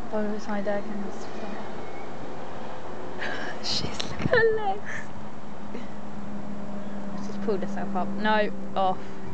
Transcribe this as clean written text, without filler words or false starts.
Follow side there again. She's her legs. She's pulled herself up. No, off.